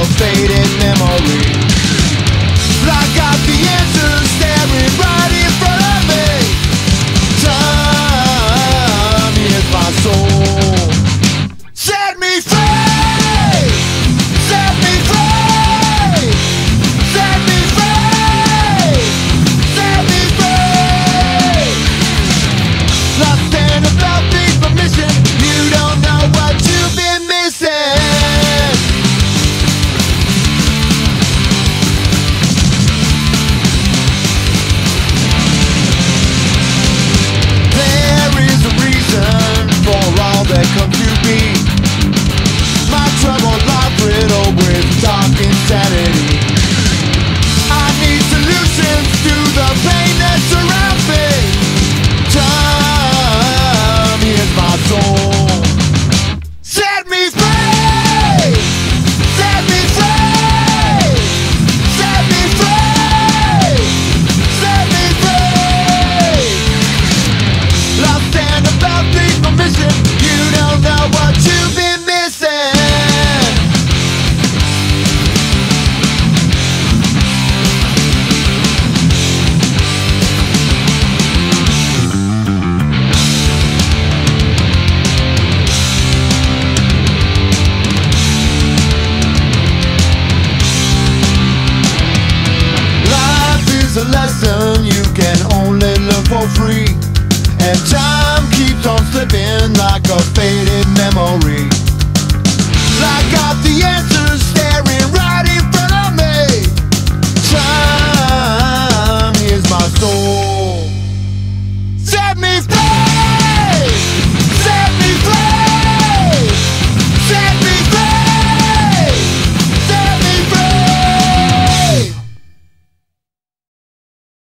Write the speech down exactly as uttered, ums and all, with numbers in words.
faded memory. I got the answers staring right in front of me. Time is my soul. Set me free! Set me free! Set me free! Set me free! Lost and about things for mission. You don't know what you've been missing. That come to be my troubled life riddled with dark insanity. I need solutions to the pain that surrounds me. Time is my soul. Set me free! Set me free! Set me free! Set me free! Lost and about things for mission. You don't know what you've been missing. Life is a lesson you can only learn for free.